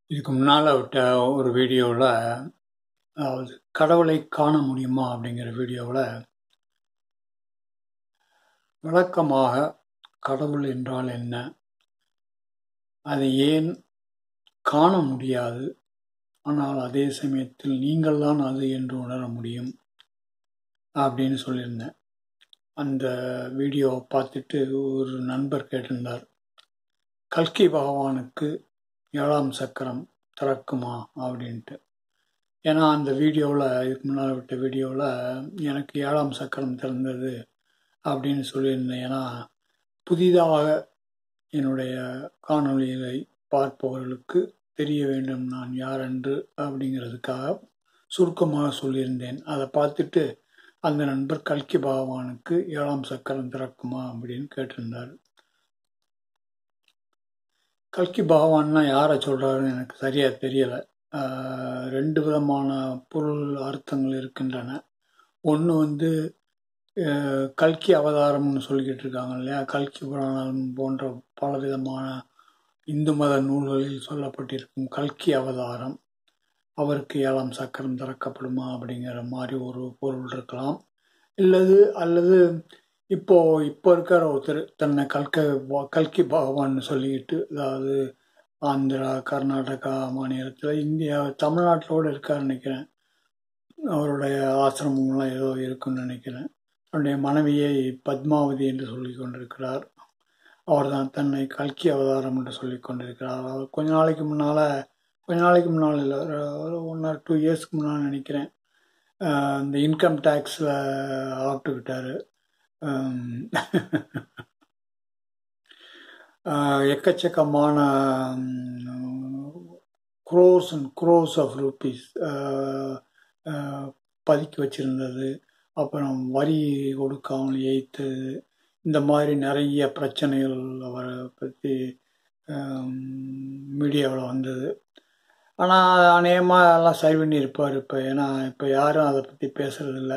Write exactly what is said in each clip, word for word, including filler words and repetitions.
இதுக்கு முன்னால் விட்ட ஒரு வீடியோவில், அதாவது கடவுளை காண முடியுமா அப்படிங்கிற வீடியோவில் விளக்கமாக கடவுள் என்றால் என்ன, அதை ஏன் காண முடியாது, ஆனால் அதே சமயத்தில் நீங்கள் தான் அது என்று உணர முடியும் அப்படின்னு சொல்லியிருந்தேன். அந்த வீடியோவை பார்த்துட்டு ஒரு நண்பர் கேட்டிருந்தார், கல்கி பகவானுக்கு ஏழாம் சக்கரம் திறக்குமா அப்படின்ட்டு. ஏன்னா அந்த வீடியோவில், இதுக்கு முன்னால் விட்ட வீடியோவில் எனக்கு ஏழாம் சக்கரம் திறந்தது அப்படின்னு சொல்லியிருந்தேன். ஏன்னா புதிதாக என்னுடைய காணொளிகளை பார்ப்பவர்களுக்கு தெரிய வேண்டும் நான் யார் என்று அப்படிங்கிறதுக்காக சுருக்கமாக சொல்லியிருந்தேன். அதை பார்த்துட்டு அந்த நண்பர் கல்கி பகவானுக்கு ஏழாம் சக்கரம் திறக்குமா அப்படின்னு கேட்டிருந்தார். கல்கி பகவான்னா யாரை சொல்கிறாருன்னு எனக்கு சரியாக தெரியலை. ரெண்டு விதமான பொருள் அர்த்தங்கள் இருக்கின்றன. ஒன்று வந்து கல்கி அவதாரம்னு சொல்லிக்கிட்டு இருக்காங்க இல்லையா, கல்கி புராணம் போன்ற பல விதமான இந்து மத நூல்களில் சொல்லப்பட்டிருக்கும் கல்கி அவதாரம், அவருக்கு ஏழாம் சக்கரம் திறக்கப்படுமா அப்படிங்கிற மாதிரி ஒரு பொருள் இருக்கலாம். இல்லது அல்லது இப்போ இப்போ இருக்கிற ஒருத்தர் தன்னை கல்க கல்கி பகவான்னு சொல்லிக்கிட்டு, அதாவது ஆந்திரா கர்நாடகா மாநிலத்தில், இந்தியா தமிழ்நாட்டிலோடு இருக்கார் நினைக்கிறேன். அவருடைய ஆசிரமங்கள்லாம் ஏதோ இருக்குன்னு நினைக்கிறேன். தன்னுடைய மனைவியை பத்மாவதி என்று சொல்லி கொண்டிருக்கிறார். அவர் தான் தன்னை கல்கி அவதாரம் என்று சொல்லி கொண்டிருக்கிறார். அவர் கொஞ்ச நாளைக்கு முன்னால் கொஞ்ச நாளைக்கு முன்னால் இல்லை ஒரு ஒன் ஆர் டூ இயர்ஸ்க்கு முன்னால் நினைக்கிறேன், இந்த இன்கம் டேக்ஸில் ஆப்பிட்டுக்கிட்டாரு. எக்கச்சக்கமான crores and crores of rupees பதுக்கி வச்சிருந்தது, அப்புறம் வரி கொடுக்காமல் ஏய்த்தது, இந்த மாதிரி நிறைய பிரச்சனைகள் அவரை பற்றி மீடியாவில் வந்தது. ஆனால் அநேகமாக எல்லாம் சரி பண்ணி இருப்பார் இப்போ. ஏன்னா இப்போ யாரும் அதை பற்றி பேசுகிறதில்ல.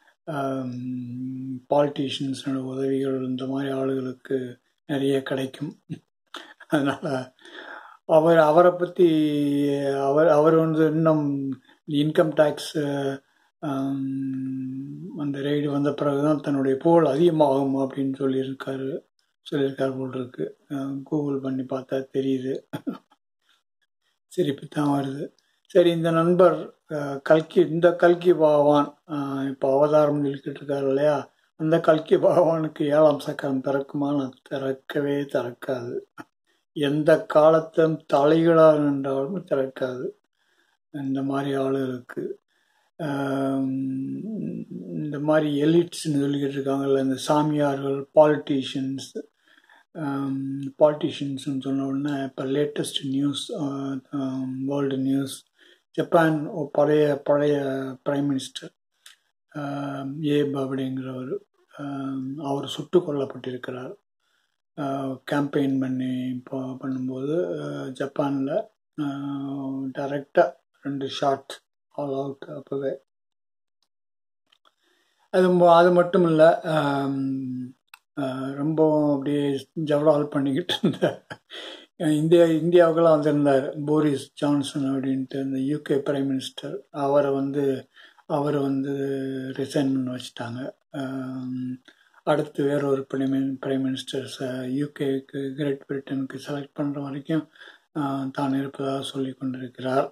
பாலிட்டிஷியன்ஸோட உதவிகள் இந்த மாதிரி ஆளுகளுக்கு நிறைய கிடைக்கும். அதனால் அவர் அவரை பற்றி அவர் அவர் வந்து இன்னும் இன்கம் டேக்ஸ் அந்த ரெய்டு வந்த பிறகுதான் தன்னுடைய புகழ் அதிகமாகும் அப்படின்னு சொல்லியிருக்காரு சொல்லியிருக்காரு போல் இருக்கு. கூகுள் பண்ணி பார்த்தா தெரியுது, சிரிப்பு தான் வருது. சரி, இந்த நண்பர் கல்கி இந்த கல்கி பகவான் இப்போ அவதாரம் சொல்லிக்கிட்டு இருக்காரு இல்லையா, அந்த கல்கி பகவானுக்கு ஏழாம் சக்கரம் திறக்குமான்னு திறக்கவே திறக்காது. எந்த காலத்தும் தலைகளாக நின்றாலும் திறக்காது. இந்த மாதிரி ஆளுகளுக்கு இந்த மாதிரி எலிட்ஸ்ன்னு சொல்லிக்கிட்டு இருக்காங்கல்ல, இந்த சாமியார்கள், பாலிட்டிஷியன்ஸ் பாலிட்டிஷியன்ஸ்ன்னு சொன்ன உடனே இப்போ latest news, world news, Japan பழைய பழைய பிரைம் மினிஸ்டர் ஏப் அப்படிங்கிறவர், அவர் சுட்டு கொல்லப்பட்டிருக்கிறார். கேம்பெயின் பண்ணி இப்போ பண்ணும்போது ஜப்பானில் டைரெக்டாக ரெண்டு ஷாட் ஆல் அவுட் அப்போவே. அது அது மட்டும் இல்லை, ரொம்ப அப்படியே ஜவடால் பண்ணிக்கிட்டு இருந்த இந்தியா இந்தியாவுக்கெல்லாம் வந்திருந்தார் போரிஸ் ஜான்சன் அப்படின்ட்டு, இந்த யூகே பிரைம் மினிஸ்டர். அவரை வந்து அவர் வந்து ரிசைன் பண்ண வச்சுட்டாங்க. அடுத்து வேற ஒரு பிரைம் பிரைம் மினிஸ்டர்ஸை யூகேக்கு கிரேட் பிரிட்டனுக்கு செலக்ட் பண்ணுற வரைக்கும் தான் இருப்பதாக சொல்லி கொண்டிருக்கிறார்.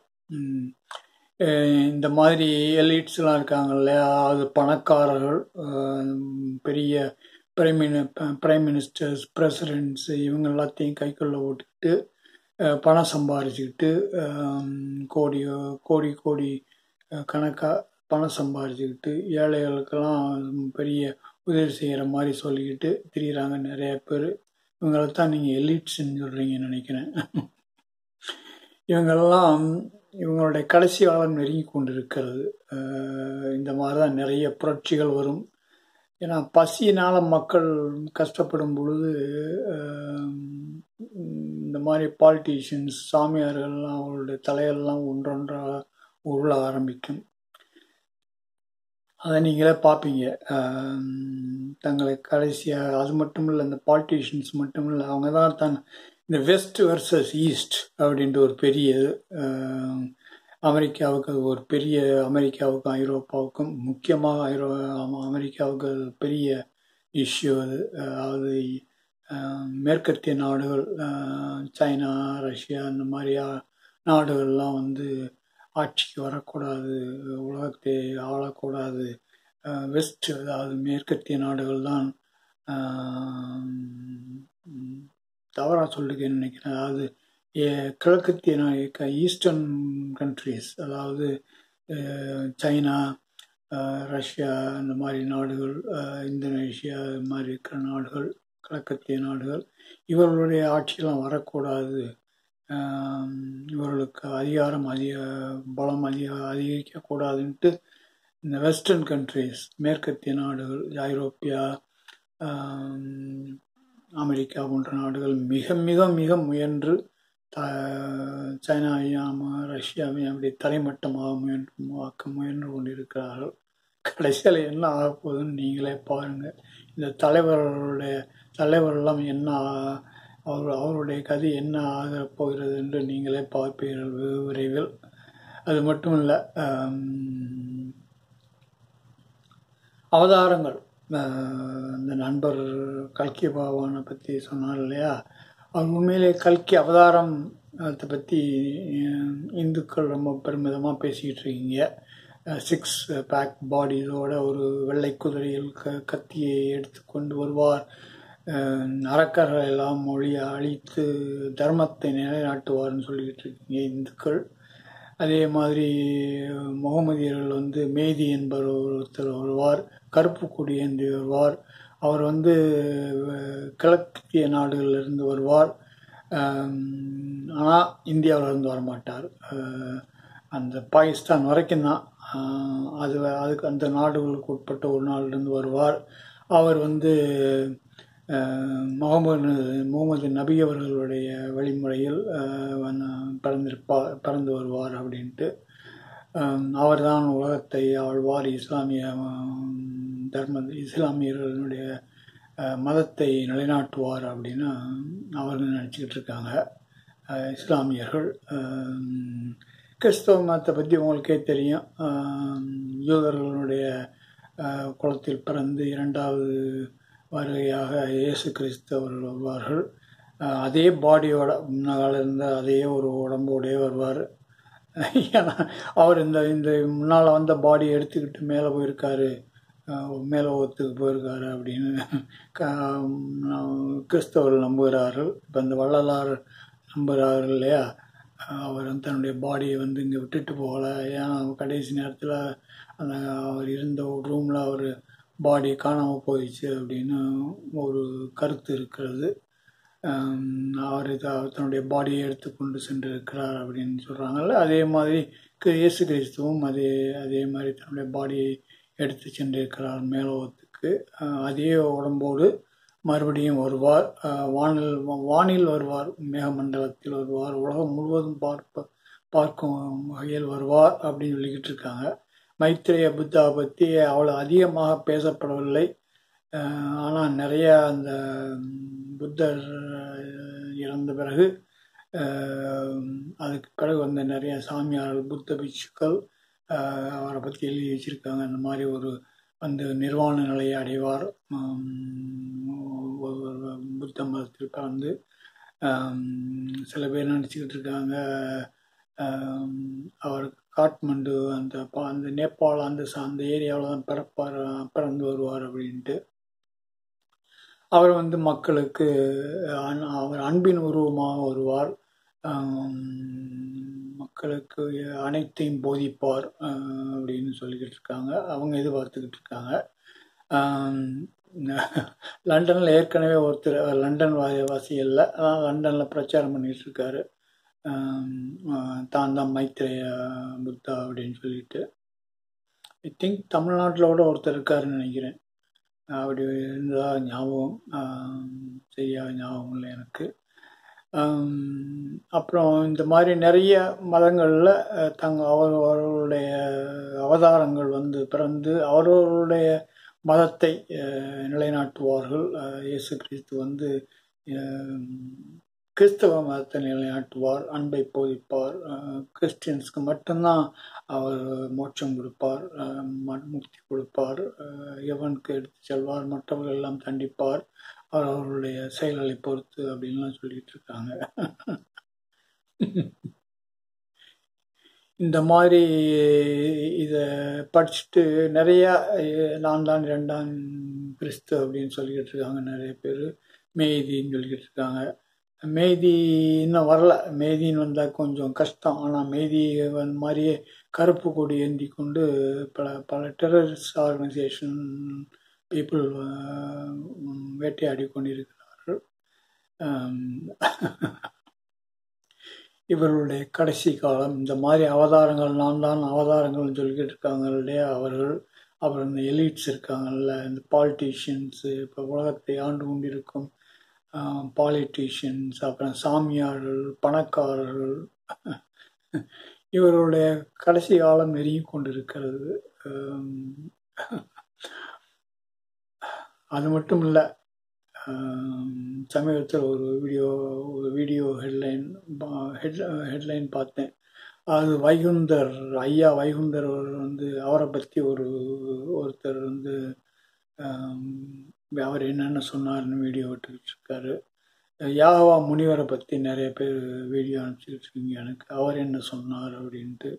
இந்த மாதிரி எலிட்ஸ்லாம் இருக்காங்க இல்லையா, அது பணக்காரர்கள், பெரிய prime mini prime ministers, presidents, இவங்க எல்லாத்தையும் கைக்குள்ளே ஓட்டுக்கிட்டு பணம் சம்பாரிச்சுக்கிட்டு கோடி கோடி கோடி கணக்காக பணம் சம்பாரிச்சுக்கிட்டு ஏழைகளுக்கெல்லாம் பெரிய உதவி செய்கிற மாதிரி சொல்லிக்கிட்டு திரிகிறாங்க நிறைய பேர். இவங்களை தான் நீங்கள் எலிட்ஸ்ன்னு சொல்கிறீங்கன்னு நினைக்கிறேன். இவங்களெல்லாம் இவங்களுடைய கடைசி காலம் நெருங்கி கொண்டு இருக்கிறது. இந்த மாதிரி தான் நிறைய புரட்சிகள் வரும். ஏன்னா பசியினால் மக்கள் கஷ்டப்படும் பொழுது இந்த மாதிரி பாலிட்டிஷியன்ஸ், சாமியார்கள்லாம் அவங்களுடைய தலையெல்லாம் ஒன்றொன்றாக உருள ஆரம்பிக்கும். அதை நீங்களே பார்ப்பீங்க. தங்களை கடைசியாக அது மட்டும் இல்லை, இந்த பாலிட்டிஷியன்ஸ் மட்டும் இல்லை, அவங்க தான் தன் இந்த வெஸ்ட் வெர்சஸ் ஈஸ்ட் அப்படின்ட்டு ஒரு பெரிய அமெரிக்காவுக்கு அது ஒரு பெரிய அமெரிக்காவுக்கும் ஐரோப்பாவுக்கும் முக்கியமாக ஐரோ அமெரிக்காவுக்கு அது பெரிய இஷ்யூ அது. அதாவது மேற்கத்திய நாடுகள் சைனா, ரஷ்யா இந்த மாதிரி நாடுகள்லாம் வந்து ஆட்சிக்கு வரக்கூடாது, உலகத்தை ஆளக்கூடாது, வெஸ்ட் அதாவது மேற்கத்திய நாடுகள் தான் தவறாக சொல்லிருக்கேன்னு நினைக்கிறேன். அதாவது கிழக்கத்திய ஈஸ்டர்ன் கண்ட்ரிஸ், அதாவது சைனா, ரஷ்யா இந்த மாதிரி நாடுகள், இந்தோனேஷியா இது மாதிரி இருக்கிற நாடுகள், கிழக்கத்திய நாடுகள், இவர்களுடைய ஆட்சியெல்லாம் வரக்கூடாது, இவர்களுக்கு அதிகாரம் அதிக பலம் அதிக அதிகரிக்கக்கூடாதுன்ட்டு இந்த வெஸ்டர்ன் கண்ட்ரிஸ் மேற்கத்திய நாடுகள், ஐரோப்பியா, அமெரிக்கா போன்ற நாடுகள் மிக மிக மிக முயன்று த சைனாவையும் ரஷ்யாவையும் அப்படி தலைமட்டமாக முயன்று ஆக்க முயன்று கொண்டிருக்கிறார்கள். கடைசியில் என்ன ஆகப்போகுதுன்னு நீங்களே பாருங்கள். இந்த தலைவர்களுடைய தலைவரெல்லாம் என்ன அவர் அவருடைய கதை என்ன ஆகப் போகிறது என்று நீங்களே பார்ப்பீர்கள் விரைவில். அது மட்டும் இல்லை, அவதாரங்கள், இந்த நண்பர் கல்கி பகவானை பற்றி சொன்னார் இல்லையா, அவர் உண்மையிலே கல்கி அவதாரம் அதை பற்றி இந்துக்கள் ரொம்ப பெருமிதமாக பேசிக்கிட்டு இருக்கீங்க. சிக்ஸ் பேக் பாடியோட ஒரு வெள்ளை குதிரையில் க கத்தியை எடுத்து கொண்டு வருவார், அரக்கர்களை எல்லாம் மொழிய அழித்து தர்மத்தை நிலைநாட்டுவார்னு சொல்லிக்கிட்டு இருக்கீங்க இந்துக்கள். அதே மாதிரி முகமதியர்கள் வந்து மேதி என்பவர் ஒருத்தர் வருவார், கருப்பு கொடி ஏந்தி வருவார், அவர் வந்து கிழக்கிய நாடுகளிலிருந்து வருவார், ஆனால் இந்தியாவிலிருந்து வரமாட்டார், அந்த பாகிஸ்தான் வரைக்கும் தான், அது அதுக்கு அந்த நாடுகளுக்கு உட்பட்ட ஒரு நாட்டிலிருந்து வருவார். அவர் வந்து முகமது முகமது நபி அவர்களுடைய வழிமுறையில் பிறந்திருப்பார் பிறந்து வருவார் அப்படின்ட்டு. அவர் தான் உலகத்தை ஆழ்வார், இஸ்லாமிய தர்ம இஸ்லாமியர்களுடைய மதத்தை நிலைநாட்டுவார் அப்படின்னு அவர்கள் நினச்சிக்கிட்டு இருக்காங்க இஸ்லாமியர்கள். கிறிஸ்தவ மதத்தை பற்றி உங்களுக்கே தெரியும். யூதர்களுடைய குலத்தில் பிறந்து இரண்டாவது வருகையாக இயேசு கிறிஸ்தவர்கள் வருவார்கள். அதே பாடியோட முன்னால் இருந்த அதே ஒரு உடம்போடே வருவார். ஏன்னா அவர் இந்த இந்த முன்னால் வந்த பாடியை எடுத்துக்கிட்டு மேலே போயிருக்காரு, மேலே ஒத்துக்கு போயிருக்காரு அப்படின்னு கிறிஸ்தவர்கள் நம்புகிறார்கள். இப்போ இந்த வள்ளலார் நம்புகிறார்கள் இல்லையா, அவர் வந்து தன்னுடைய பாடியை வந்து இங்கே விட்டுட்டு போகலை, ஏன்னா கடைசி நேரத்தில் அந்த அவர் இருந்த ஒரு ரூமில் அவர் பாடி காணாமல் போயிடுச்சு அப்படின்னு ஒரு கருத்து இருக்கிறது. அவர் தன்னுடைய பாடியை எடுத்து கொண்டு சென்று இருக்கிறார் அப்படின்னு சொல்கிறாங்கல்ல, அதே மாதிரி இயேசு கிறிஸ்துவும் அதே அதே மாதிரி தன்னுடைய பாடியை எடுத்து சென்றிருக்கிறார் மேலோகத்துக்கு. அதே உடம்போடு மறுபடியும் வருவார், வானில் வானில் வருவார், மேகமண்டலத்தில் வருவார், உலகம் முழுவதும் பார்ப்ப பார்க்கும் வகையில் வருவார் அப்படின்னு சொல்லிக்கிட்டு இருக்காங்க. மைத்ரேய புத்தா பற்றி அவ்வளோ அதிகமாக பேசப்படவில்லை, ஆனால் நிறைய அந்த புத்தர் இறந்த பிறகு அதுக்கு பிறகு வந்த நிறைய சாமியார்கள், புத்த பிட்சுக்கள் அவரை பற்றி எழுதி வச்சுருக்காங்க. அந்த மாதிரி ஒரு வந்து நிர்வாண நிலையை அடைவார், புத்த மதத்தில் பிறந்து. சில பேர் நினச்சிக்கிட்டு இருக்காங்க அவர் காட்மண்டு அந்த அந்த நேபாள் அந்த அந்த ஏரியாவில் தான் பிறப்பார் பிறந்து வருவார் அப்படின்ட்டு. அவர் வந்து மக்களுக்கு அவர் அன்பின் உருவமாக வருவார், மக்களுக்கு அனைத்தையும் போதிப்பார் அப்படின்னு சொல்லிக்கிட்டு இருக்காங்க, அவங்க எதிர்பார்த்துக்கிட்டு இருக்காங்க. லண்டனில் ஏற்கனவே ஒருத்தர் லண்டன் வாசி இல்லை, ஆனால் லண்டனில் பிரச்சாரம் பண்ணிகிட்டு இருக்காரு, தான் தான் மைத்ரேய புத்தா அப்படின்னு சொல்லிட்டு. ஐ திங்க் தமிழ்நாட்டில் கூட ஒருத்தர் இருக்காருன்னு நினைக்கிறேன், அப்படி இருந்தால் ஞாபகம், சரியாக ஞாபகம் இல்லை எனக்கு. அப்புறம் இந்த மாதிரி நிறைய மதங்களில் தங்க அவர் அவர்களுடைய அவதாரங்கள் வந்து பிறந்து அவர்களுடைய மதத்தை நிலைநாட்டுவார்கள். இயேசு கிறிஸ்து வந்து கிறிஸ்தவ மதத்தை நிலைநாட்டுவார், அன்பை போதிப்பார், கிறிஸ்டியன்ஸ்க்கு மட்டும்தான் அவர் மோட்சம் கொடுப்பார், முக்தி கொடுப்பார், எவனுக்கு எடுத்து செல்வார், மற்றவர்கள் எல்லாம் தண்டிப்பார், அவர் அவர்களுடைய செயல்களை பொறுத்து அப்படின்லாம் சொல்லிட்டு இருக்காங்க. இந்த மாதிரி இதை படிச்சுட்டு நிறையா நான் தான் ரெண்டாம் கிறிஸ்து அப்படின்னு சொல்லிக்கிட்டு இருக்காங்க நிறைய பேர். மேதின்னு சொல்லிக்கிட்டு இருக்காங்க. மேதி இன்னும் வரல. மேதின்னு வந்தால் கொஞ்சம் கஷ்டம். ஆனால் மேதி வந்த மாதிரியே கருப்பு கொடி ஏந்தி கொண்டு பல பல டெரரிஸ்ட் ஆர்கனைசேஷன் பீப்புள் வேட்டையாடி கொண்டிருக்கிறார்கள். இவர்களுடைய கடைசி காலம் இந்த மாதிரி அவதாரங்கள், நான் தான் அவதாரங்கள்னு சொல்லிக்கிட்டு இருக்காங்க இல்லையா அவர்கள். அப்புறம் இந்த எலிட்ஸ் இருக்காங்கல்ல, இந்த பாலிட்டிஷியன்ஸு, இப்போ உலகத்தை ஆண்டு கொண்டிருக்கும் பாலிட்டிஷியன்ஸ், அப்புறம் சாமியார்கள், பணக்காரர்கள், இவர்களுடைய கடைசி காலம் நெருங்கி கொண்டிருக்கிறது. அது மட்டும் இல்லை, சமீபத்தில் ஒரு வீடியோ ஒரு வீடியோ ஹெட்லைன் ஹெட் ஹெட்லைன் பார்த்தேன். அது வைகுந்தர் ஐயா வைகுந்தர் வந்து அவரை பற்றி ஒரு ஒருத்தர் வந்து அவர் என்னென்ன சொன்னார்னு வீடியோ விட்டுக்கிட்டு இருக்காரு. யாகவா முனிவரை பற்றி நிறைய பேர் வீடியோ அனுப்பிச்சிட்டு இருக்கீங்க எனக்கு, அவர் என்ன சொன்னார் அப்படின்ட்டு.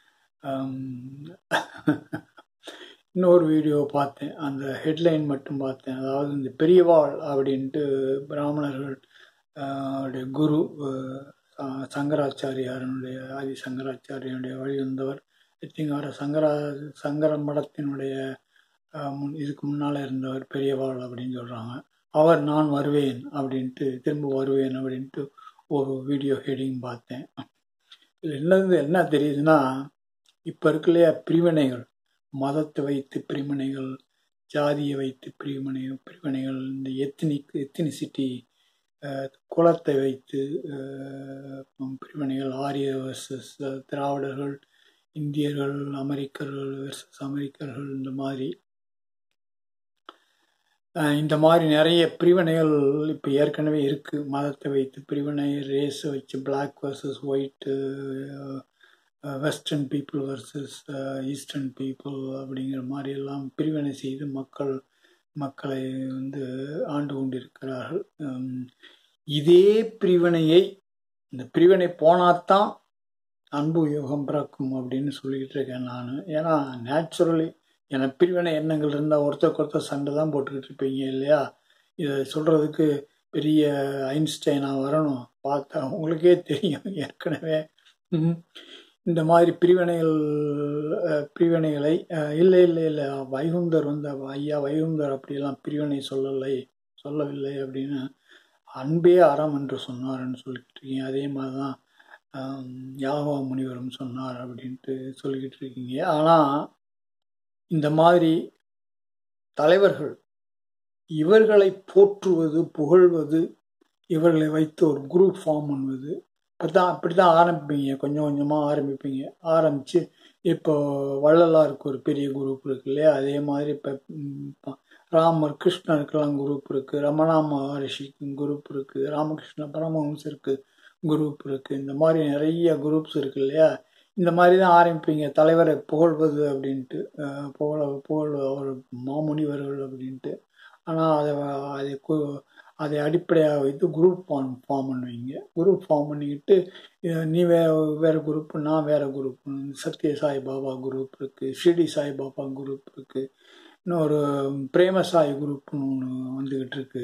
இன்னொரு வீடியோ பார்த்தேன், அந்த ஹெட்லைன் மட்டும் பார்த்தேன். அதாவது இந்த பெரியவாள் அப்படின்ட்டு பிராமணர்கள் குரு சங்கராச்சாரியாரனுடைய ஆதி சங்கராச்சாரியனுடைய வழி வந்தவர் எத்திங்கார சங்கரா சங்கர மடத்தினுடைய முன் இதுக்கு முன்னால் இருந்தவர் பெரியவாள் அப்படின்னு சொல்கிறாங்க. அவர் நான் வருவேன் அப்படின்ட்டு, திரும்ப வருவேன் அப்படின்ட்டு ஒரு வீடியோ ஹெடிங் பார்த்தேன். இதில் என்னது என்ன தெரியுதுன்னா, இப்போ இருக்கலையா பிரிவினைகள், மதத்தை வைத்து பிரிவினைகள், ஜாதியை வைத்து பிரிவினைகள் பிரிவினைகள் இந்த எத்னிக் எத்னிசிட்டி குலத்தை வைத்து பிரிவினைகள், ஆரிய வர்சஸ் திராவிடர்கள், இந்தியர்கள், அமெரிக்கர்கள் வர்சஸ் அமெரிக்கர்கள், இந்த மாதிரி இந்த மாதிரி நிறைய பிரிவினைகள் இப்போ ஏற்கனவே இருக்குது. மதத்தை வைத்து பிரிவினை, ரேஸை வச்சு black versus white, western people versus eastern people அப்படிங்கிற மாதிரி எல்லாம் பிரிவினை செய்து மக்கள் மக்களை வந்து ஆண்டு கொண்டிருக்கிறார்கள். இதே பிரிவினையை, இந்த பிரிவினை போனாத்தான் அன்பு யோகம் பிறக்கும் அப்படின்னு சொல்லிக்கிட்டு இருக்கேன் நான். ஏன்னா நேச்சுரலி எனக்கு பிரிவினை எண்ணங்கள் இருந்தால் ஒருத்தருக்கு ஒருத்தர் சண்டை தான் போட்டுக்கிட்டு இருப்பீங்க இல்லையா. இதை சொல்கிறதுக்கு பெரிய ஐன்ஸ்டைனாக வரணும், பார்த்தா உங்களுக்கே தெரியும் ஏற்கனவே. இந்த மாதிரி பிரிவினைகள் பிரிவினைகளை இல்லை இல்லை இல்லை வைகுந்தர் வந்து ஐயா வைகுந்தர் அப்படியெல்லாம் பிரிவினை சொல்லலை சொல்லவில்லை அப்படின்னு, அன்பே அறம் என்று சொன்னார்ன்னு சொல்லிக்கிட்டு இருக்கீங்க. அதே மாதிரி தான் யாகவா முனிவரும் சொன்னார் அப்படின்ட்டு சொல்லிக்கிட்டு இருக்கீங்க. ஆனால் இந்த மாதிரி தலைவர்கள் இவர்களை போற்றுவது, புகழ்வது, இவர்களை வைத்து ஒரு குரூப் ஃபார்ம் பண்ணுவது, அப்படித்தான் அப்படி தான் ஆரம்பிப்பீங்க. கொஞ்சம் கொஞ்சமாக ஆரம்பிப்பீங்க. ஆரம்பித்து இப்போ வள்ளலாருக்கு ஒரு பெரிய குரூப் இருக்கு இல்லையா, அதே மாதிரி இப்போ ராமர் கிருஷ்ணருக்கெல்லாம் குரூப் இருக்குது, ரமணா மகரிஷிக்கு குரூப் இருக்குது, ராமகிருஷ்ண பரமஹம்சருக்கு குரூப் இருக்குது. இந்த மாதிரி நிறைய குரூப்ஸ் இருக்கு இல்லையா. இந்த மாதிரி தான் ஆரம்பிப்பீங்க, தலைவரை புகழ்வது அப்படின்ட்டு, புகழ புகழ் அவர் மாமுனிவர்கள் அப்படின்ட்டு. ஆனால் அதை அதை அதை அடிப்படையாக வைத்து குரூப் ஃபார்ம் ஃபார்ம் பண்ணுவீங்க. குரூப் ஃபார்ம் பண்ணிக்கிட்டு நீ வே வேறு குரூப்பு, நான் வேறு குரூப், சத்ய சாய் பாபா குரூப் இருக்குது, ஷிர்டி சாய் பாபா குரூப் இருக்குது, இன்னொரு பிரேம சாய் குரூப்னு ஒன்று வந்துக்கிட்டு இருக்கு.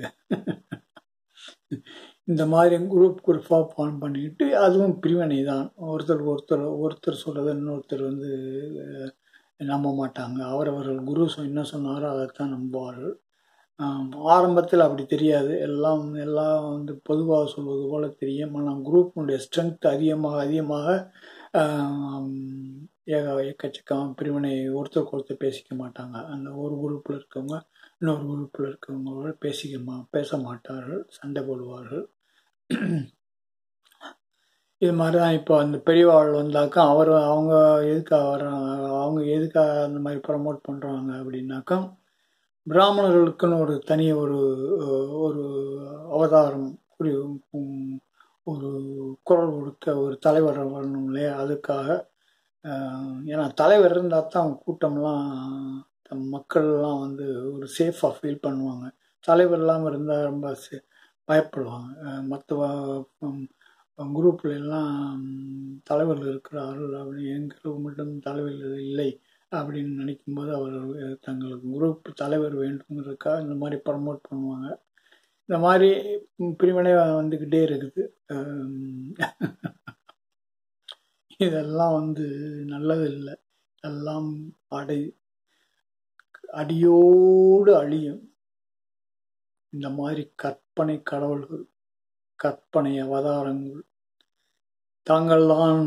இந்த மாதிரி குரூப் குரூப்பாக ஃபார்ம் பண்ணிக்கிட்டு அதுவும் பிரிவினை தான். ஒருத்தர் ஒருத்தர் ஒருத்தர் சொல்கிறத இன்னொருத்தர் வந்து நம்ப மாட்டாங்க. அவரவர்கள் குரு என்ன சொன்னாரோ அதைத்தான் நம்புவார்கள். ஆரம்பத்தில் அப்படி தெரியாது, எல்லாம் எல்லாம் வந்து பொதுவாக சொல்வது போல் தெரியும். ஆனால் குரூப்பினுடைய ஸ்ட்ரென்த் அதிகமாக அதிகமாக ஏக எக்கச்சக்கம் பிரிவினை, ஒருத்தருக்கு ஒருத்தர் பேசிக்க மாட்டாங்க. அந்த ஒரு குரூப்பில் இருக்கவங்க இன்னொரு குரூப்பில் இருக்கவங்களோட பேசிக்க பேச மாட்டார்கள், சண்டை போடுவார்கள். இது மாதிரி தான் இப்போ அந்த பெரியவாள் வந்தாக்கா அவர் அவங்க எதுக்காக வர்றாங்க, அவங்க எதுக்காக அந்த மாதிரி ப்ரமோட் பண்ணுறாங்க அப்படின்னாக்கா, பிராமணர்களுக்குன்னு ஒரு தனி ஒரு ஒரு அவதாரம், ஒரு ஒரு குரல் கொடுக்க ஒரு தலைவர் வரணும் இல்லையா? அதுக்காக ஏன்னா தலைவர் இருந்தால் தான் கூட்டம்லாம் மக்கள்லாம் வந்து ஒரு சேஃபாக ஃபீல் பண்ணுவாங்க. தலைவர் இல்லாமல் இருந்தால் ரொம்ப பயப்படுவாங்க. மற்ற குரூப்ல எல்லாம் தலைவர்கள் இருக்கிறார்கள் அப்படி எங்களுக்கு மட்டும் தலைவர்கள் இல்லை அப்படின்னு நினைக்கும்போது அவர் தங்களுக்கு குரூப் தலைவர் வேண்டுங்கிறதுக்காக இந்த மாதிரி ப்ரமோட் பண்ணுவாங்க. இந்த மாதிரி பிரிவினை வந்துக்கிட்டே இருக்குது. இதெல்லாம் வந்து நல்லது இல்லை. எல்லாம் அடை அடியோடு அழியும். இந்த மாதிரி கற்பனை கடவுள்கள், கற்பனை அவதாரங்கள், தாங்கள் தான்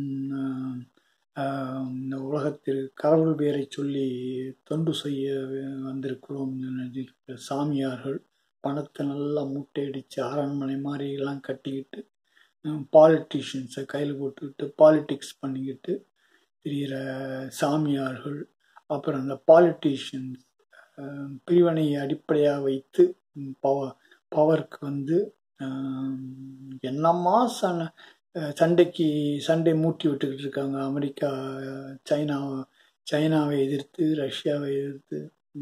இந்த உலகத்தில் கடவுள் பேரை சொல்லி தொண்டு செய்ய வந்திருக்கிறோம் சாமியார்கள் பணத்தை நல்லா மூட்டையடிச்சு அரண்மனை மாதிரி எல்லாம் கட்டிக்கிட்டு பாலிட்டிஷியன்ஸை கையில் போட்டுக்கிட்டு பாலிட்டிக்ஸ் பண்ணிக்கிட்டு தெரிகிற சாமியார்கள், அப்புறம் அந்த பாலிட்டிஷியன்ஸ் பிரிவினையை அடிப்படையாக வைத்து பவர் பவருக்கு வந்து என்னம்மா சன சண்டைக்கு சண்டை மூட்டி விட்டுக்கிட்டு இருக்காங்க. அமெரிக்கா சைனா சைனாவை எதிர்த்து ரஷ்யாவை எதிர்த்து.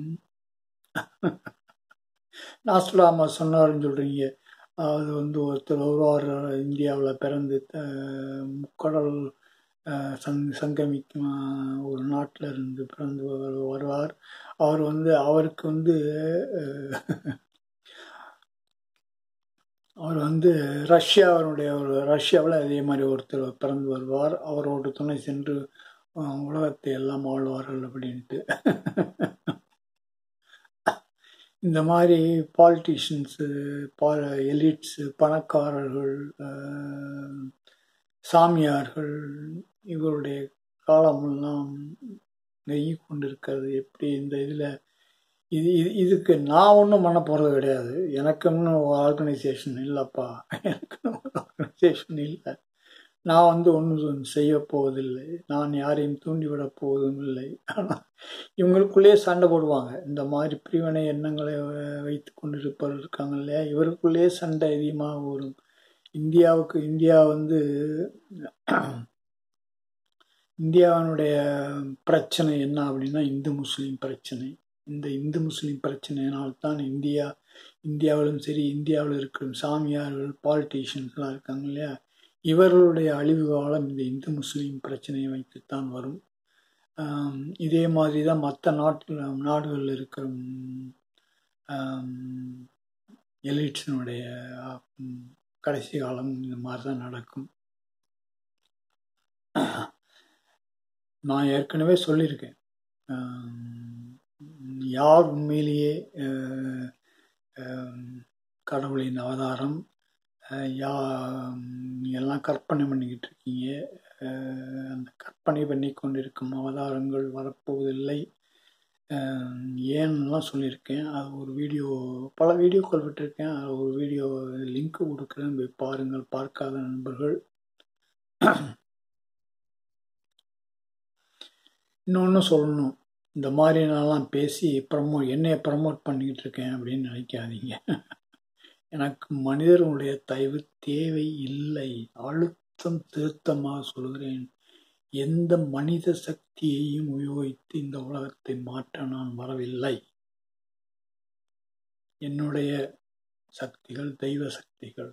நாஸ்ட்ராமா சொன்னாருன்னு சொல்கிறீங்க. அது வந்து ஒருத்தர் வருவார், இந்தியாவில் பிறந்து முக்கடல் சங் சங்கமிக்கும் ஒரு நாட்டில் இருந்து பிறந்து வருவார். அவர் வந்து அவருக்கு வந்து அவர் வந்து ரஷ்யாவினுடைய ஒரு ரஷ்யாவில் அதே மாதிரி ஒருத்தர் பிறந்து வருவார். அவரோட துணை சென்று உலகத்தை எல்லாம் ஆழ்வார்கள் அப்படின்ட்டு. இந்த மாதிரி பாலிட்டிஷியன்ஸு, பா எலிட்ஸு, பணக்காரர்கள், சாமியார்கள் இவருடைய காலமெல்லாம் நெருங்கி கொண்டிருக்கிறது. எப்படி இந்த இதில் இது இது இதுக்கு நான் ஒன்றும் பண்ண போகிறது கிடையாது. எனக்குன்னு ஒரு ஆர்கனைசேஷன் இல்லைப்பா, எனக்குன்னு ஒரு ஆர்கனைசேஷன் இல்லை. நான் வந்து ஒன்றும் செய்ய போவதில்லை, நான் யாரையும் தூண்டிவிட போவதும் இல்லை. ஆனால் இவங்களுக்குள்ளேயே சண்டை போடுவாங்க. இந்த மாதிரி பிரிவினை எண்ணங்களை வைத்து கொண்டிருப்பவர் இருக்காங்க இல்லையா, இவருக்குள்ளேயே சண்டை அதிகமாக வரும். இந்தியாவுக்கு இந்தியா வந்து இந்தியாவினுடைய பிரச்சனை என்ன அப்படின்னா இந்து முஸ்லீம் பிரச்சனை. இந்த இந்து முஸ்லீம் பிரச்சனையினால்தான் இந்தியா இந்தியாவிலும் சரி, இந்தியாவில் இருக்கிற சாமியார்கள், பாலிட்டிஷியன்ஸ்லாம் இருக்காங்க இல்லையா, இவர்களுடைய அழிவு காலம் இந்த இந்து முஸ்லீம் பிரச்சனையை வைத்துத்தான் வரும். இதே மாதிரி தான் மற்ற நாட்டில் நாடுகளில் இருக்கிற எலிட்ஸினுடைய கடைசி காலம் இந்த மாதிரி தான் நடக்கும். நான் ஏற்கனவே சொல்லியிருக்கேன், யார் உண்மையிலேயே கடவுளின் அவதாரம், யா எல்லாம் கற்பனை பண்ணிக்கிட்டு இருக்கீங்க. அந்த கற்பனை பண்ணி கொண்டிருக்கும் அவதாரங்கள் வரப்போவதில்லை. ஏன்னெலாம் சொல்லியிருக்கேன். அது ஒரு வீடியோ, பல வீடியோக்கள் விட்டுருக்கேன். அது ஒரு வீடியோ லிங்க் கொடுக்குறேன், போய் பாருங்கள், பார்க்காத நண்பர்கள். இன்னொன்று சொல்லணும், இந்த மாதிரி நான்லாம் பேசி ப்ரமோ என்னைய ப்ரமோட் பண்ணிக்கிட்டு இருக்கேன் அப்படின்னு நினைக்காதீங்க. எனக்கு மனிதர்களுடைய தயவு தேவை இல்லை. அழுத்தம் திருத்தமாக சொல்கிறேன், எந்த மனித சக்தியையும் உபயோகித்து இந்த உலகத்தை மாற்ற நான் வரவில்லை. என்னுடைய சக்திகள் தெய்வ சக்திகள்.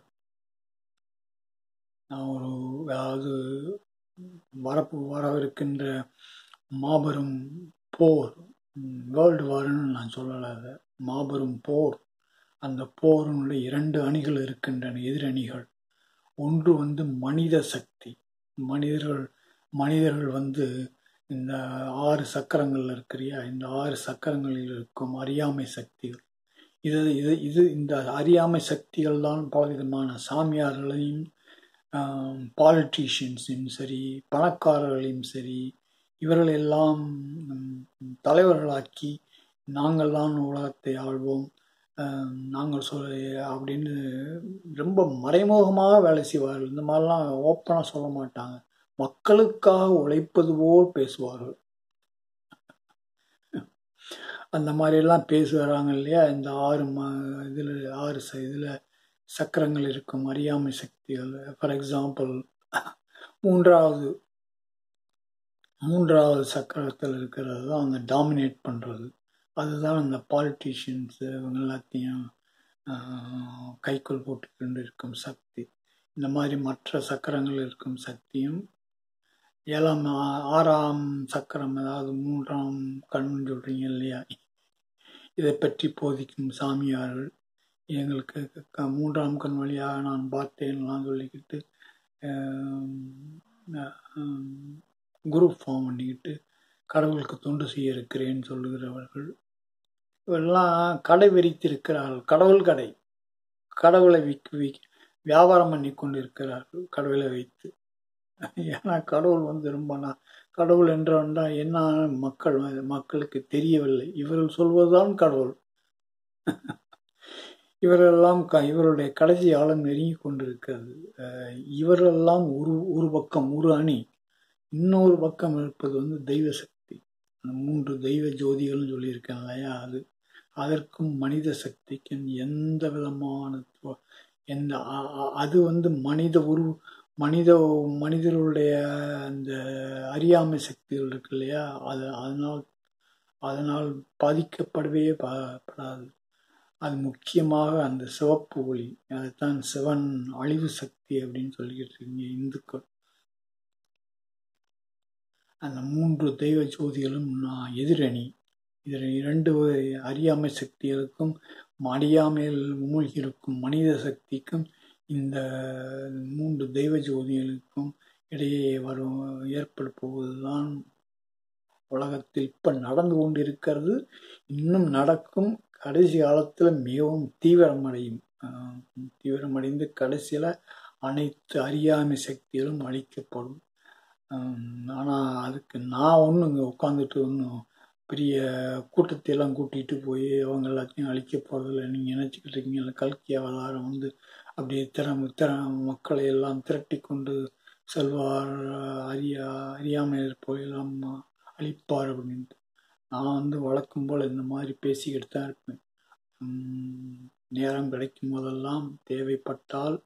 நான் ஒரு அதாவது வரப்பு வரவிருக்கின்ற மாபெரும் போர், வேர்ல்டு வார்ன்னு நான் சொல்லலை, அதை மாபெரும் போர். அந்த போரினுடைய இரண்டு அணிகள் இருக்கின்றன, எதிரணிகள். ஒன்று வந்து மனித சக்தி. மனிதர்கள் மனிதர்கள் வந்து இந்த ஆறு சக்கரங்கள் இருக்கிறியா, இந்த ஆறு சக்கரங்களில் இருக்கும் அறியாமை சக்திகள். இது இது இது இந்த அறியாமை சக்திகள் தான் பலவிதமான சாமியார்களையும் பாலிட்டிஷியன்ஸையும் சரி, பணக்காரர்களையும் சரி, இவர்கள் எல்லாம் தலைவர்களாக்கி நாங்கள் தான் உலகத்தை ஆள்வோம், நாங்கள் சொல் அப்படின்னு ரொம்ப மறைமுகமாக வேலை செய்வார்கள். இந்த மாதிரிலாம் ஓப்பனாக சொல்ல மாட்டாங்க. மக்களுக்காக உழைப்பது போல் பேசுவார்கள். அந்த மாதிரிலாம் பேசி வராங்க இல்லையா, இந்த ஆறு ம இதில் ஆறு ச இதில் சக்கரங்கள் இருக்கும் அறியாமை சக்திகள். ஃபார் எக்ஸாம்பிள் மூன்றாவது மூன்றாவது சக்கரத்தில் இருக்கிறது தான் அந்த டாமினேட் பண்ணுறது. அதுதான் அந்த பாலிட்டிஷியன்ஸு இவங்க எல்லாத்தையும் கைக்குள் போட்டுக்கொண்டு இருக்கும் சக்தி. இந்த மாதிரி மற்ற சக்கரங்கள் இருக்கும் சக்தியும் ஏழாம் ஆறாம் சக்கரம், அதாவது மூன்றாம் கண்ணுன்னு சொல்கிறீங்க இல்லையா, இதை பற்றி போதிக்கும் சாமியார்கள் எங்களுக்கு மூன்றாம் கண் வழியாக நான் பார்த்தேன்லாம் சொல்லிக்கிட்டு குரூப் ஃபார்ம் பண்ணிக்கிட்டு கடவுளுக்கு தொண்டு செய்ய இருக்கிறேன்னு சொல்லுகிறவர்கள் இவெல்லாம் கடை விரித்திருக்கிறார்கள். கடவுள் கடை, கடவுளை விற்க விற்க வியாபாரம் பண்ணி கொண்டு இருக்கிறார்கள் கடவுளை வைத்து. ஏன்னா கடவுள் வந்து ரொம்ப நான் கடவுள் என்றால் என்ன மக்கள் மக்களுக்கு தெரியவில்லை. இவர்கள் சொல்வதுதான் கடவுள். இவரெல்லாம் இவருடைய கடைசி ஆழம் நெருங்கி கொண்டிருக்கிறது. இவரெல்லாம் ஒரு ஒரு பக்கம் ஒரு அணி, இன்னொரு பக்கம் இருப்பது வந்து தெய்வ சக்தி. மூன்று தெய்வ ஜோதிகள்னு சொல்லியிருக்கேன் இல்லையா, அது அதற்கும் மனித சக்திக்கும் எந்த விதமான எந்த அது வந்து மனித உரு மனித மனிதர்களுடைய அந்த அறியாமை சக்திகள் இருக்கு இல்லையா, அது அதனால் அதனால் பாதிக்கப்படவே படாது. அது முக்கியமாக அந்த சிவப்பு ஒளி, அதுதான் சிவன் அழிவு சக்தி அப்படின்னு சொல்லிக்கிட்டு இருக்கீங்க இந்துக்கள். அந்த மூன்று தெய்வ ஜோதிகளும் நான் எதிரணி. இதில் இரண்டு அறியாமை சக்திகளுக்கும் அறியாமையில் மூழ்கியிருக்கும் மனித சக்திக்கும் இந்த மூன்று தெய்வ ஜோதிகளுக்கும் இடையே வரும் ஏற்பட போவதுதான் உலகத்தில் இப்போ நடந்து கொண்டிருக்கிறது. இன்னும் நடக்கும். கடைசி காலத்தில் மிகவும் தீவிரமடையும். தீவிரமடைந்து கடைசியில் அனைத்து அறியாமை சக்திகளும் அழிக்கப்படும். ஆனால் அதுக்கு நான் ஒன்றும் இங்கே உட்காந்துட்டு ஒன்றும் பெரிய கூட்டத்தையெல்லாம் கூட்டிகிட்டு போய் அவங்க எல்லாத்தையும் அழிக்க போகிறதில்ல. நீங்கள் நினச்சிக்கிட்டு இருக்கீங்க கல்கி அவதாரம் வந்து அப்படியே திற திற மக்களை எல்லாம் திரட்டி கொண்டு செல்வார், அறியா அறியாமல் இருப்போயெல்லாம் அழிப்பார் அப்படின்ட்டு. நான் வந்து வழக்கம் போல் இந்த மாதிரி பேசிக்கிட்டு தான் இருப்பேன். நேரம் கிடைக்கும் போதெல்லாம் தேவைப்பட்டால்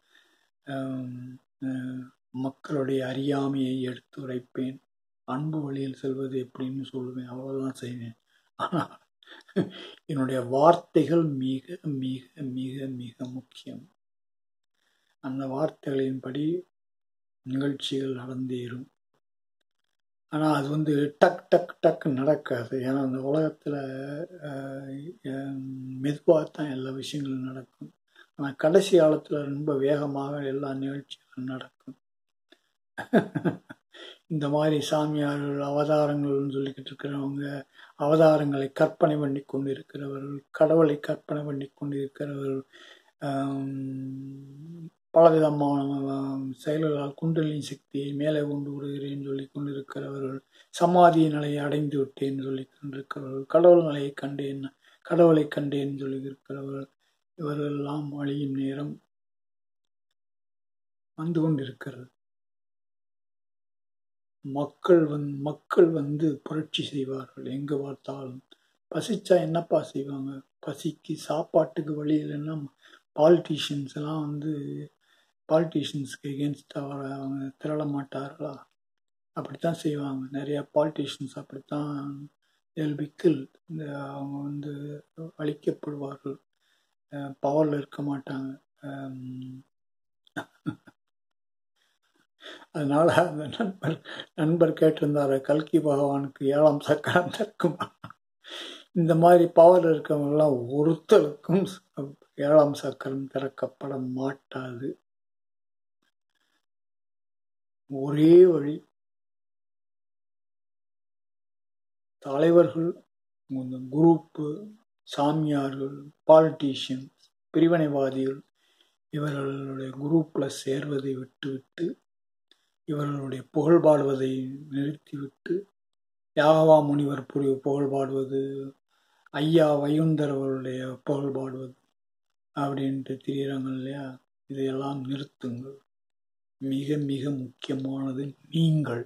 மக்களுடைய அறியாமையை எடுத்து உரைப்பேன். அன்பு வழியில் செல்வது எப்படின்னு சொல்லுவேன், அவ்வளோதான் செய்வேன். ஆனால் என்னுடைய வார்த்தைகள் மிக மிக மிக மிக முக்கியம். அந்த வார்த்தைகளின்படி நிகழ்ச்சிகள் நடந்தேறும். ஆனால் அது வந்து டக் டக் டக் நடக்காது. ஏன்னா அந்த உலகத்தில் மெதுவாக தான் எல்லா விஷயங்களும் நடக்கும். ஆனால் கடைசி காலத்தில் ரொம்ப வேகமாக எல்லா நிகழ்ச்சிகளும் நடக்கும். இந்த மாதிரி சாமியார்கள் அவதாரங்கள்னு சொல்லிக்கிட்டு இருக்கிறவங்க, அவதாரங்களை கற்பனை பண்ணி கொண்டு இருக்கிறவர்கள், கடவுளை கற்பனை பண்ணி கொண்டு இருக்கிறவர்கள், பலவிதமான செயல்களால் குண்டலினி சக்தியை மேலே கொண்டு விடுகிறேன்னு சொல்லி கொண்டிருக்கிறவர்கள், சமாதி நிலையை அடைந்து விட்டேன்னு சொல்லி கொண்டிருக்கிறவர்கள், கடவுள் நிலையை கண்டேன் கடவுளை கண்டேன்னு சொல்லி இருக்கிறவர்கள், இவர்களெல்லாம் அழியும் நேரம் வந்து கொண்டிருக்கிறது. மக்கள் வந் மக்கள் வந்து புரட்சி செய்வார்கள். எங்கே பார்த்தாலும் பசிச்சா என்னப்பா செய்வாங்க? பசிக்கு சாப்பாட்டுக்கு வழி இல்லைன்னா பாலிட்டிஷியன்ஸ் எல்லாம் வந்து பாலிட்டிஷியன்ஸ்க்கு எகென்ஸ்டாக அவங்க திரள மாட்டார்களா? அப்படித்தான் செய்வாங்க. நிறையா பாலிட்டிஷியன்ஸ் அப்படித்தான் எல்பிக்கில் இந்த அவங்க வந்து அழிக்கப்படுவார்கள். பவரில் இருக்க மாட்டாங்க. அதனால அந்த நண்பர் நண்பர் கேட்டிருந்தாரு, கல்கி பகவானுக்கு ஏழாம் சக்கரம் திறக்குமா? இந்த மாதிரி பவர் இருக்கவங்கெல்லாம் ஒருத்தருக்கும் ஏழாம் சக்கரம் திறக்கப்பட மாட்டாது. ஒரே வழி, தலைவர்கள், குரூப்பு, சாமியார்கள், பாலிட்டிஷியன்ஸ், பிரிவினைவாதிகள் இவர்களுடைய குரூப்பில் சேர்வதை விட்டுவிட்டு இவர்களுடைய புகழ் பாடுவதை நிறுத்திவிட்டு, யாகவா முனிவர் புரி புகழ் பாடுவது, ஐயா வைகுந்தர் அவருடைய புகழ் பாடுவது அப்படின்ட்டு திரியிறாங்க இல்லையா, இதையெல்லாம் நிறுத்துங்கள். மிக மிக முக்கியமானது நீங்கள்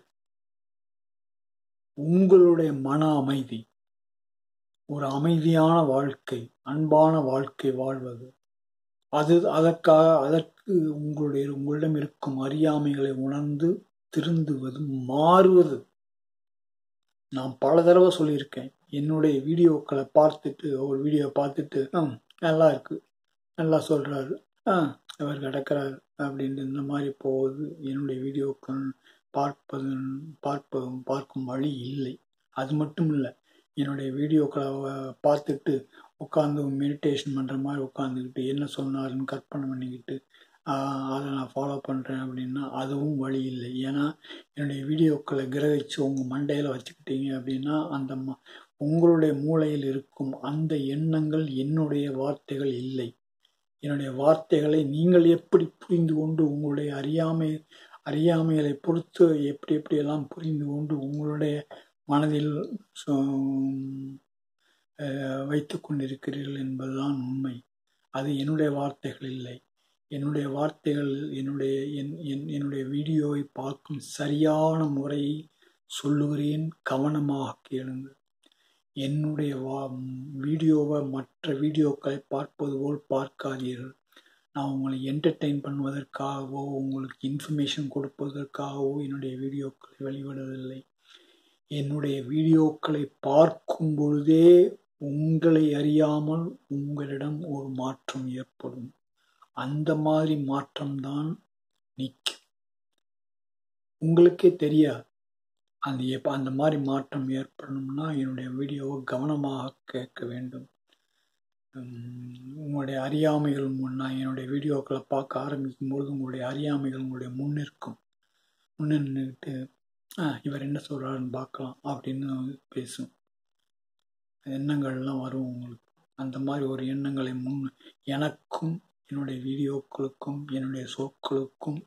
உங்களுடைய மன அமைதி, ஒரு அமைதியான வாழ்க்கை, அன்பான வாழ்க்கை வாழ்வது, அது அதற்காக அதற்கு உங்களுடைய உங்களிடம் இருக்கும் அறியாமைகளை உணர்ந்து திருந்துவது, மாறுவது. நான் பல தடவை சொல்லியிருக்கேன். என்னுடைய வீடியோக்களை பார்த்துட்டு, ஒரு வீடியோ பார்த்துட்டு ம் நல்லா இருக்கு, நல்லா சொல்கிறாரு, ஆ அவர் கிடக்கிறார் அப்படின்ட்டு இந்த மாதிரி போவது என்னுடைய வீடியோக்கள் பார்ப்பது பார்ப்ப பார்க்கும் வழி இல்லை. அது மட்டும் இல்லை, என்னுடைய வீடியோக்களை பார்த்துட்டு உட்காந்து மெடிடேஷன் பண்ணுற மாதிரி உட்காந்துக்கிட்டு என்ன சொன்னாருன்னு கற்பனை பண்ணிக்கிட்டு அதை நான் ஃபாலோ பண்ணுறேன் அப்படின்னா அதுவும் வழி இல்லை. ஏன்னா என்னுடைய வீடியோக்களை கிரகிச்சு உங்கள் மண்டையில் வச்சுக்கிட்டீங்க அப்படின்னா அந்த ம உங்களுடைய மூளையில் இருக்கும் அந்த எண்ணங்கள் என்னுடைய வார்த்தைகள் இல்லை. என்னுடைய வார்த்தைகளை நீங்கள் எப்படி புரிந்து கொண்டு உங்களுடைய அறியாமை அறியாமைகளை பொறுத்து எப்படி எப்படியெல்லாம் புரிந்து கொண்டு உங்களுடைய மனதில் வைத்து கொண்டிருக்கிறீர்கள் என்பதுதான் உண்மை. அது என்னுடைய வார்த்தைகள் இல்லை. என்னுடைய வார்த்தைகள் என்னுடைய என்னுடைய வீடியோவை பார்க்கும் சரியான முறையை சொல்லுகிறேன், கவனமாக கேளுங்கள். என்னுடைய வா வீடியோவை மற்ற வீடியோக்களை பார்ப்பது போல் பார்க்காதீர்கள். நான் உங்களை என்டர்டெயின் பண்ணுவதற்காகவோ உங்களுக்கு இன்ஃபர்மேஷன் கொடுப்பதற்காகவோ என்னுடைய வீடியோக்களை வெளிவிடுவதில்லை. என்னுடைய வீடியோக்களை பார்க்கும் பொழுதே உங்களை அறியாமல் உங்களிடம் ஒரு மாற்றம் ஏற்படும். அந்த மாதிரி மாற்றம்தான் நிற்கும். உங்களுக்கே தெரியாது. அந்த எப்போ அந்த மாதிரி மாற்றம் ஏற்படணும்னா என்னுடைய வீடியோவை கவனமாக கேட்க வேண்டும். உங்களுடைய அறியாமைகள் முன்னா என்னுடைய வீடியோக்களை பார்க்க ஆரம்பிக்கும் பொழுது உங்களுடைய அறியாமைகள் உங்களுடைய முன்னிற்கும். முன்னின்னுக்கிட்டு ஆ இவர் என்ன சொல்கிறாருன்னு பார்க்கலாம் அப்படின்னு பேசும். எண்ணங்கள்லாம் வரும் உங்களுக்கு. அந்த மாதிரி ஒரு எண்ணங்களை முன் எனக்கும் என்னுடைய வீடியோக்களுக்கும் என்னுடைய சொற்களுக்கும்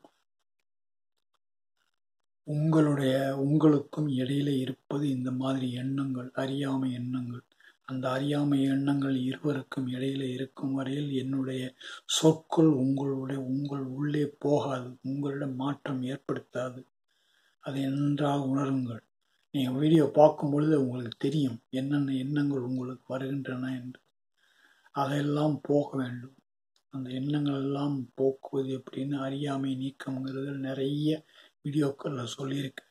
உங்களுடைய உங்களுக்கும் இடையில இருப்பது இந்த மாதிரி எண்ணங்கள், அறியாமை எண்ணங்கள். அந்த அறியாமை எண்ணங்கள் இருவருக்கும் இடையில இருக்கும் வரையில் என்னுடைய சொற்கள் உங்களுடைய உங்கள் உள்ளே போகாது, உங்களிடம் மாற்றம் ஏற்படுத்தாது. அதை நன்றாக உணருங்கள். நீங்கள் வீடியோ பார்க்கும் பொழுது உங்களுக்கு தெரியும் என்னென்ன எண்ணங்கள் உங்களுக்கு வருகின்றன என்று. அதையெல்லாம் போக வேண்டும். அந்த எண்ணங்கள் எல்லாம் போக்குவது எப்படின்னு அறியாமை நீக்கம்ங்கிறது நிறைய வீடியோக்கள்ல சொல்லியிருக்கேன்.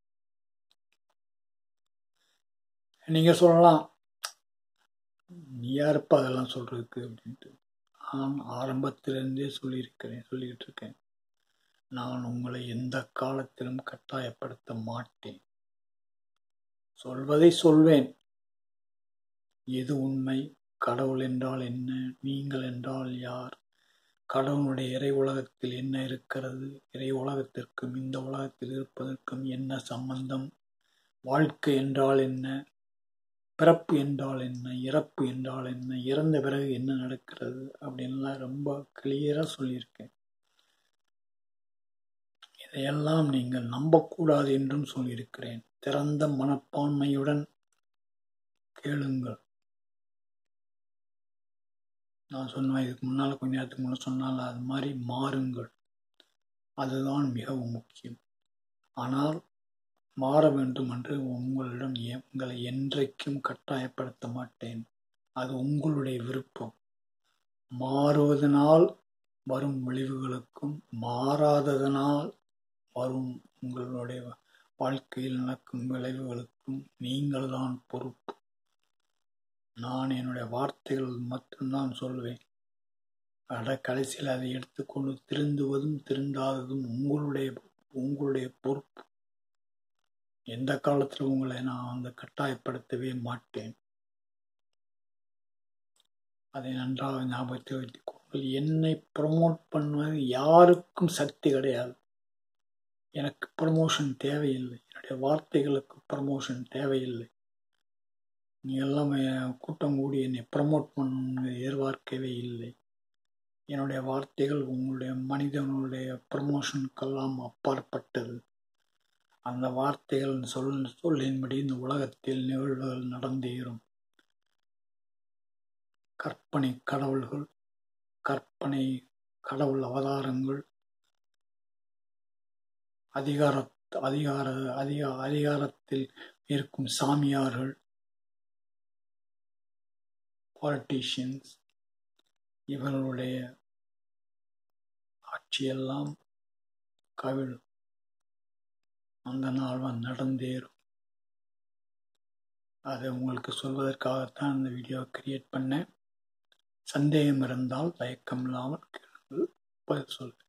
நீங்க சொல்லலாம், நீ யாருப்பா அதெல்லாம் சொல்றதுக்கு அப்படின்ட்டு. நான் ஆரம்பத்திலிருந்தே சொல்லியிருக்கிறேன் சொல்லிக்கிட்டு இருக்கேன். நான் உங்களை எந்த காலத்திலும் கட்டாயப்படுத்த மாட்டேன். சொல்வதை சொல்வேன். எது உண்மை, கடவுள் என்றால் என்ன, நீங்கள் என்றால் யார், கடவுளுடைய இறை உலகத்தில் என்ன இருக்கிறது, இறை உலகத்திற்கும் இந்த உலகத்தில் இருப்பதற்கும் என்ன சம்பந்தம், வாழ்க்கை என்றால் என்ன, பிறப்பு என்றால் என்ன, இறப்பு என்றால் என்ன, இறந்த பிறகு என்ன நடக்கிறது அப்படின்லாம் ரொம்ப கிளியராக சொல்லியிருக்கேன். இதையெல்லாம் நீங்கள் நம்பக்கூடாது என்றும் சொல்லியிருக்கிறேன். திறந்த மனப்பான்மையுடன் கேளுங்கள். நான் சொன்னேன் இதுக்கு முன்னால் கொஞ்ச நேரத்துக்கு முன்னாடி சொன்னால் அது மாதிரி மாறுங்கள். அதுதான் மிகவும் முக்கியம். ஆனால் மாற வேண்டும் என்று உங்களிடம் உங்களை என்றைக்கும் கட்டாயப்படுத்த மாட்டேன். அது உங்களுடைய விருப்பம். மாறுவதனால் வரும் விளைவுகளுக்கும் மாறாததனால் வரும் உங்களுடைய வாழ்க்கையில் நடக்கும் விளைவுகளுக்கும் நீங்கள் தான் பொறுப்பு. நான் என்னுடைய வார்த்தைகள் மட்டும்தான் சொல்வேன். அட கடைசியில் அதை எடுத்துக்கொண்டு திருந்துவதும் திருந்தாததும் உங்களுடைய உங்களுடைய பொறுப்பு. எந்த காலத்தில் உங்களை நான் அந்த கட்டாயப்படுத்தவே மாட்டேன். அதை நன்றாக ஞாபகத்தில் வைத்துக் கொள்ளுங்கள். என்னை ப்ரமோட் பண்ணுவது யாருக்கும் சக்தி கிடையாது. எனக்கு ப்ரமோஷன் தேவையில்லை. என்னுடைய வார்த்தைகளுக்கு ப்ரமோஷன் தேவையில்லை. நீ எல்லாமே கூட்டம் கூடி என்னை ப்ரமோட் பண்ண எதிர்பார்க்கவே இல்லை. என்னுடைய வார்த்தைகள் உங்களுடைய மனிதனுடைய ப்ரமோஷனுக்கெல்லாம் அப்பாற்பட்டது. அந்த வார்த்தைகள் சொல் சொல்லின்படி இந்த உலகத்தில் நிகழ்வுகள் நடந்தேறும். கற்பனை கடவுள்கள், கற்பனை கடவுள் அவதாரங்கள், அதிகார அதிகார அதிக அதிகாரத்தில் இருக்கும் சாமியார்கள், பாலிட்டிஷியன்ஸ், இவர்களுடைய ஆட்சியெல்லாம் கவிழும், அந்த நாள் வந்து நடந்தேறும். அதை உங்களுக்கு சொல்வதற்காகத்தான் இந்த வீடியோ கிரியேட் பண்ணேன். சந்தேகம் இருந்தால் தயக்கம் இல்லாமல் கேளுங்கள், பதில் சொல்லுங்கள்.